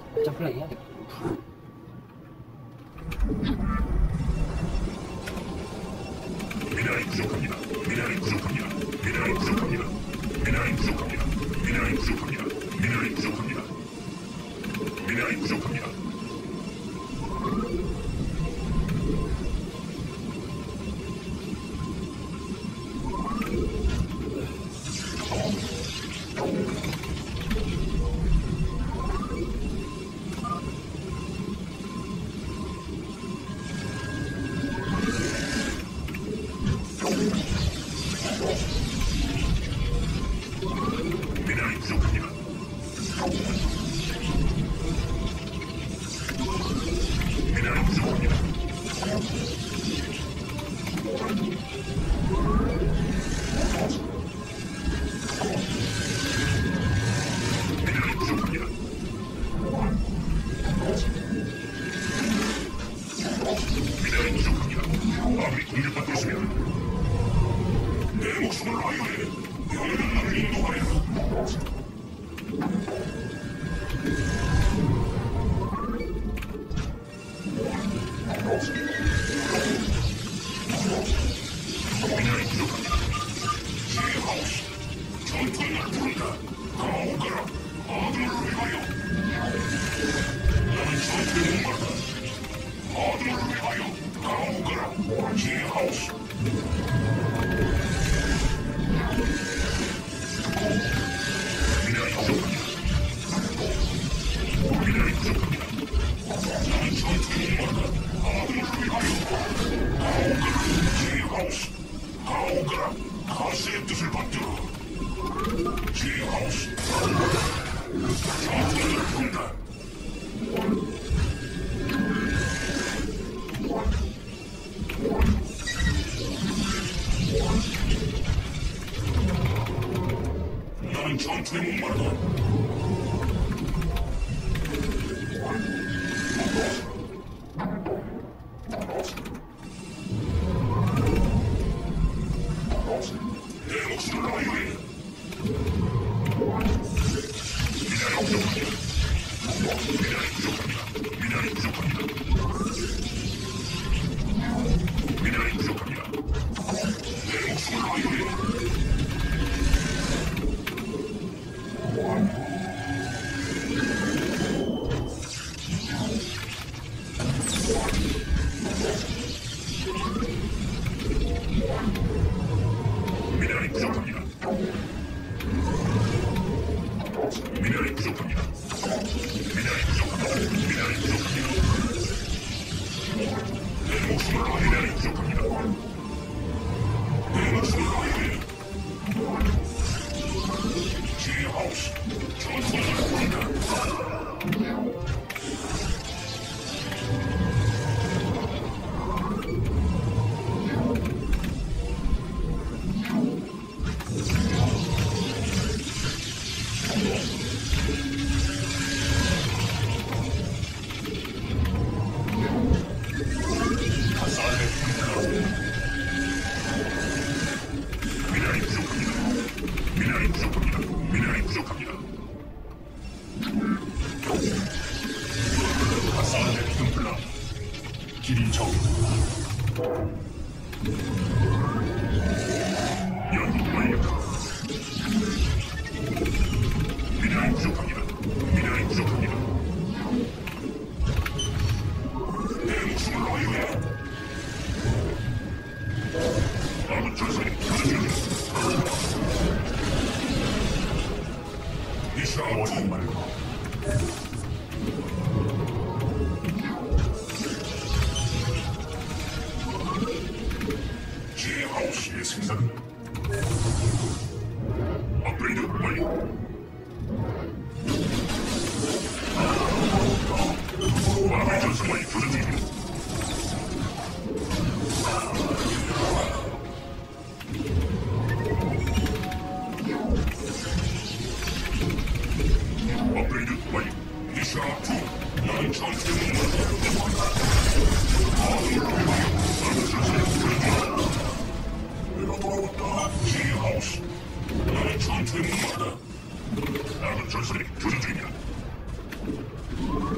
점프를 해야 돼. 미네랄이 부족합니다. 미네랄이 부족합니다. 미네랄이 부족합니다. 미네랄이 부족합니다. 미네랄이 부족합니다. 미네랄이 부족합니다. 미네랄이 부족합니다. 미네랄이 부족합니다. 미네랄이 부족합니다. 미네랄이 부족합니다. 미네랄이 부족합니다. 아무리 공격받고 있으면 내 목숨을 아유해 영원한 나를 인도하여. 미네랄이 부족합니다. 제하우스 전투에 날 부른다. 가오가라 아들을 위하여. 나는 전투에 목마르다. 아들을 위하여 가오가라 제하우스. 미네랄이 부족합니다. 미네랄이 부족합니다. 나는 전투에 목마르다. 아들을 위하여 가오가라 제하우스. 가오가라 가스의 뜻을 받들어. 제하우스 전투에 날 부른다. 나는 전투에 목마르다. 내 목숨을 아유해. 미네랄이 부족합니다. 미네랄이 부족합니다. 미네랄이 부족합니다. 미네랄이 부족합니다. 내 목숨을 아유해. 미네랄이 부족합니다. 미네랄이 부족합니다. 미네랄이 부족합니다. 미네랄이 부족합니다. 내 목숨을 아유해. 미네랄이 부족합니다. 내 목숨을 아유해. 제하우스 전투에 날 부른다. 미네랄이 부족합니다. 미네랄이 부족합니다. 미네랄이 부족합니다. 가스안에 템플라 길이 적입니다. 연구 완료. 미네랄이 부족합니다. 미네랄이 부족합니다. 내 목숨을 아유해. 아무 전선이 부서집니다. 이샤와 정말로 제하우스의 생산 업그레이드 완료. 마음의 전선이 부서집니다. 업그레이드 완료. 이샤2 나는 전투에 목마르다. 아들을 위하여 나는 전선에 부서집니다. 내가 돌아왔다. 제하우스 나는 전투에 목마르다. 아군 전선이 교전 중입니다.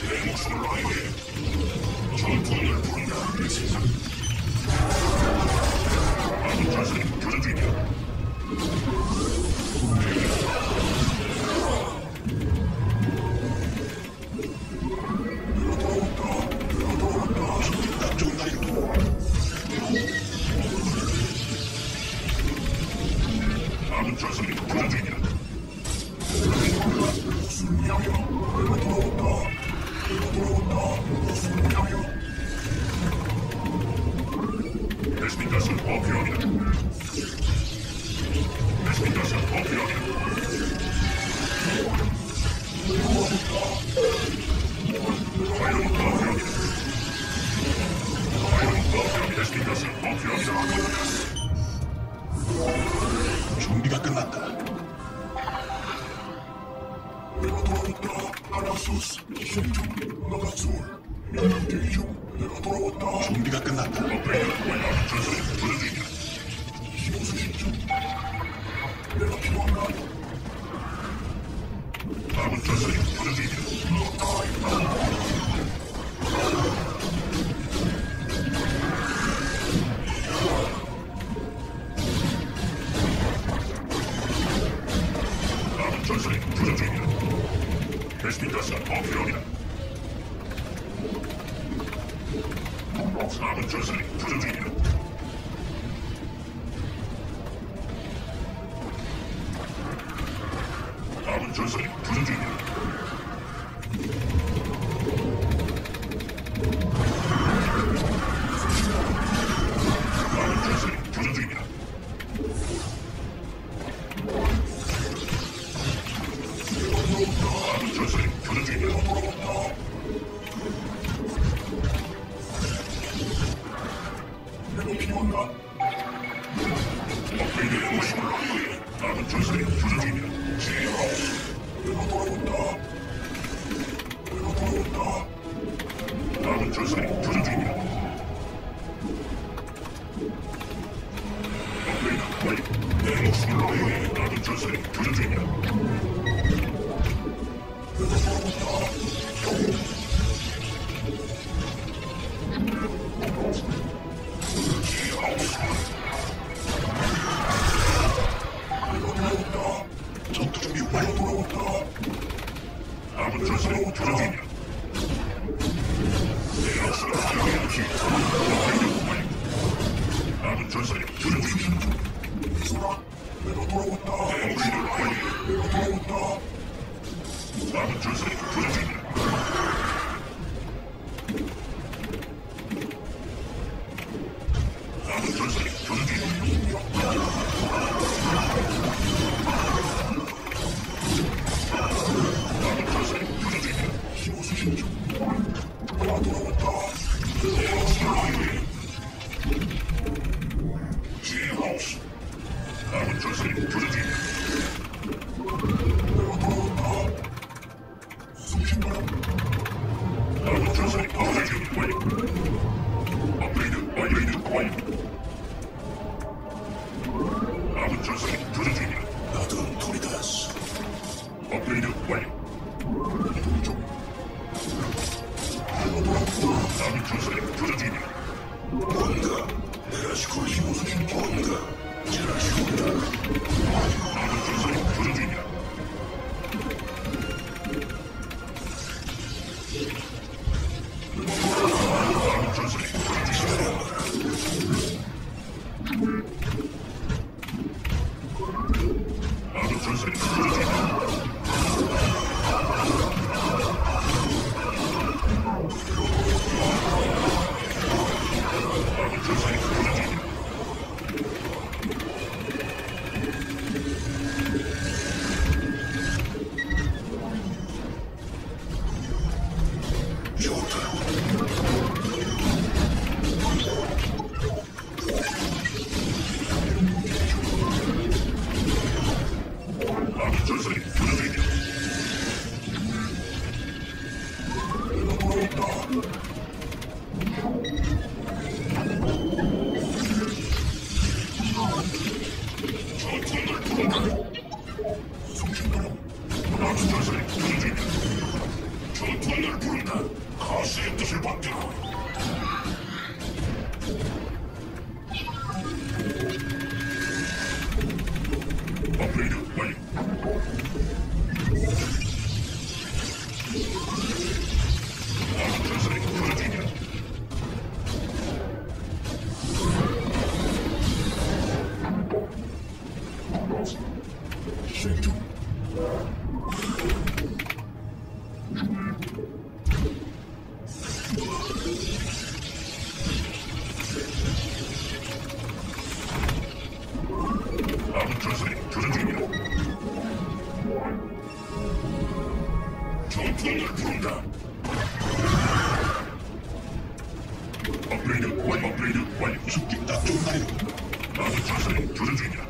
목숨을 아예 전투를 부른다. 내 세상. 아군 전선이 교전 중이야. 아군 전선이 교전 중이야. 무슨 이야기야? 내가 돌아온다. 내가 돌아온다. 무슨 이야기야? 베스핀 가스는 더 필요합니다. 베스핀 가스는 더 필요합니다. 과연 더 필요합니다. 과연 더 필요합니다. 베스핀 가스는 더 필요합니다. 준비가 끝났다. 내가 돌아왔다. 하나소스, 기생충, 나가솔, 명령 대기 중. 내가 돌아왔다. 준비가 끝났다. 업그레이드 완료. 전선이 교전 중이야. 신호수신 중. 내가 필요한가? 아군 전선이 교전 중이야. 아군 전선이 교전 중이야. 베스핀 가스가 더 필요합니다. 아군 전선이 교전 중입니다. 아군 전선이 교전 중입니다. 아군 전선이 교전 중입니다. 아군 전선이 교전 중입니다. 내가 필요한가? 업그레이드 오시고 아군 전선이 교전 중입니다. 제하우스 내가 돌아온다. 내가 돌아온다. 아군 전선이 교전 중입니다. 업그레이드 완료. 내 목숨을 놓여 아군 전선이 교전 중입니다. 전투 준비 완료. 돌아왔다. 아군 전선이 교전 중입니다. 내 목숨을 놓여 업그레이드 완료. 아군 전선이 교전 중입니다. 이소라, 내가 돌아왔다. 내 목숨을 놓여 내가 돌아왔다. 아군 전선이 교전 중입니다. 아군 전선이 교전 중입니다. 아군 전선이 교전 중입니다. 신호수신 중. 내가 돌아왔다. 내 목숨을 놓여 제하우스. 아군 전선이 교전 중입니다. 내가 돌아왔다. 송신바람. 아군 전선이 교전 중입니다. 완료. 업그레이드 완료. 아군 전선이 교전 중입니다. 나도 토리다스. 업그레이드 완료. 이동 중. 내가 돌아왔다. 아군 전선이 교전 중입니다. 뭔가 내가 시골 힘으로 뭔가 잘 죽었다. 아군 전선이 교전 중입니다. 아군 전선이 교전 중입니다. 아군 전선이 교전 중입니다. 아군 전선이 교전 중입니다. 좋다. 아군 전선이 교전 중입니다. 내가 돌아왔다. 전투를 부른다. 송신바람. 아군 전선이 교전 중입니다. 전투를 날 부른다. 가스의 뜻을 받들어. 업그레이드 완료. 아군 전선이 교전 중이야. 수행 중. 아군 전선이 교전 중입니다. 전투가 날 부른다. 업그레이드 완료. 업그레이드 완료. 죽기 딱 좋은 날이로. 아군 전선이 교전 중입니다.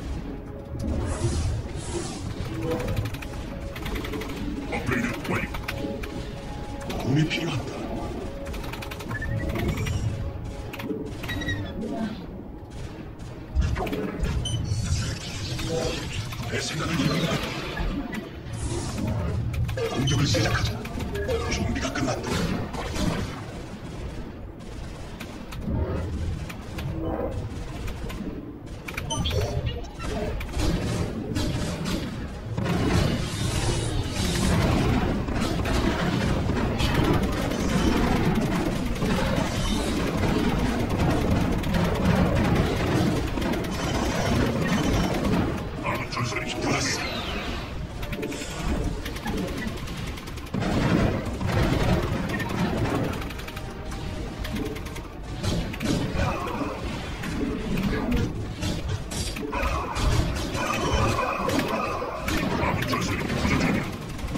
업그레이드 완료. 도움이 필요하다. 내 생각을 이룬다. 공격을 시작하자. 준비가 끝났다. 아군 전선이 돌았어. 아군 전선이 교전 중이야.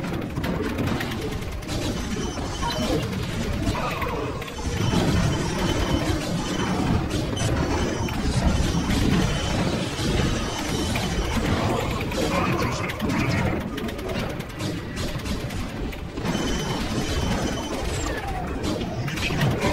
아군 전선이 교전 중이야. 도움이 필요하다.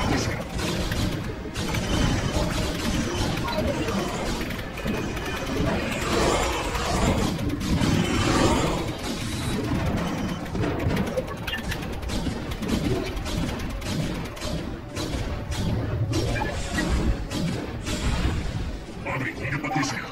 아군이 공격받고 있습니다.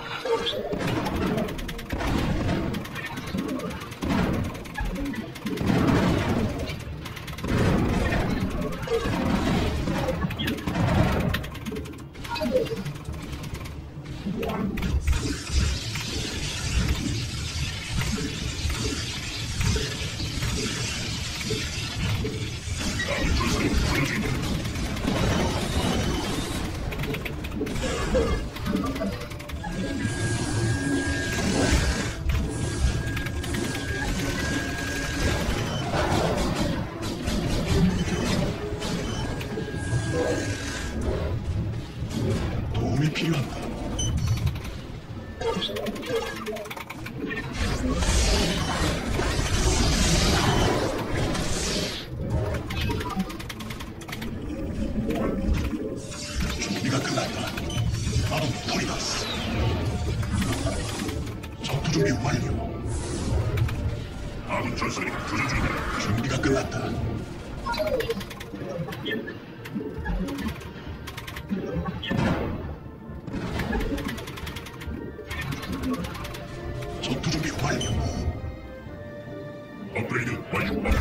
아군 전선이 교전 중입니다. 도움이 필요하다. 준비가 끝났다. 나도 토리다스. 전투 준비 완료. 아군 전선이 교전 중입니다. 준비가 끝났다. 전투 준비 완료. 업그레이드 완료.